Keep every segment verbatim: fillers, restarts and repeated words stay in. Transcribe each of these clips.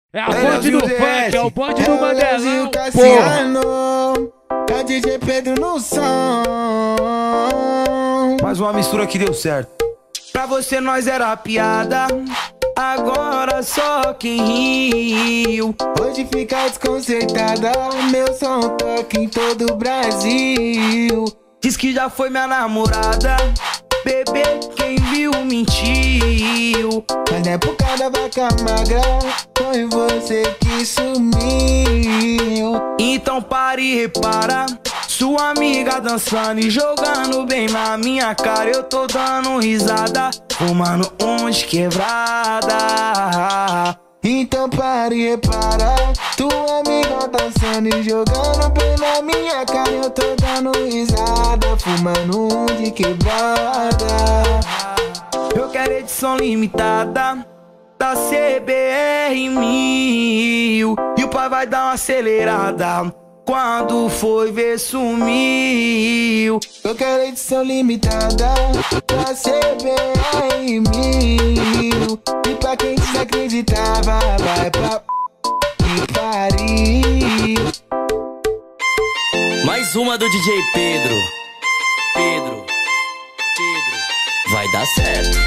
É a fonte do funk, é o bonde do Mandelão, Cassiano, é D J Pedro no som. Mais uma mistura que deu certo. Pra você nós era piada, agora só quem riu. Hoje fica desconcertada, meu som toca em todo o Brasil. Diz que já foi minha namorada, bebê, quem viu mentiu. Mas não é por causa da vaca magra, foi você que sumiu. Então pare e repara, sua amiga dançando e jogando bem na minha cara. Eu tô dando risada, fumando um de quebrada. Então pare e repara, tua amiga dançando e jogando bem na minha cara. Eu tô dando risada, fumando um de quebrada. Eu quero edição limitada da C B R mil, e o pai vai dar uma acelerada, quando foi ver sumiu. Eu quero edição limitada da C B R mil, e pra quem desacreditava vai pra que pariu. Mais uma do D J Pedro. Pedro, Pedro, vai dar certo.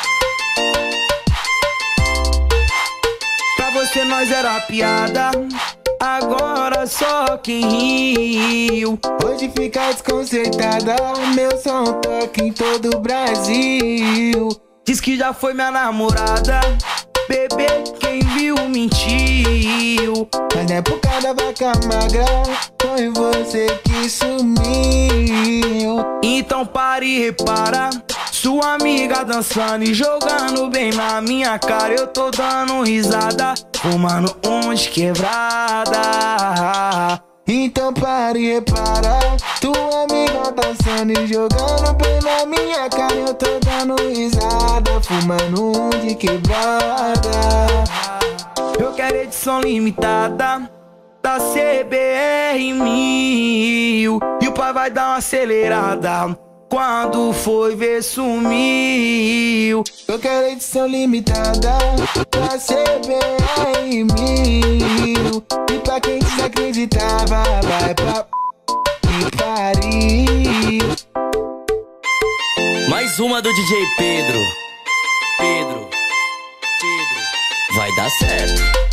Pra você nós era piada, agora só quem riu. Hoje fica desconcertada, meu som toca em todo o Brasil. Diz que já foi minha namorada, bebê, quem viu mentiu. Mas não é por causa da vaca magra, foi você que sumiu. Então pare e repara, sua amiga dançando e jogando bem na minha cara. Eu tô dando risada, fumando um de quebrada. Então pare e repara, tua amiga dançando e jogando bem na minha cara. Eu tô dando risada, fumando um de quebrada. Eu quero edição limitada da C B R mil, e o pai vai dar uma acelerada, quando foi ver sumiu. Eu quero edição limitada da C B R mil, e pra quem desacreditava vai pra que pariu. Mais uma do D J Pedro. Pedro, Pedro, vai dar certo.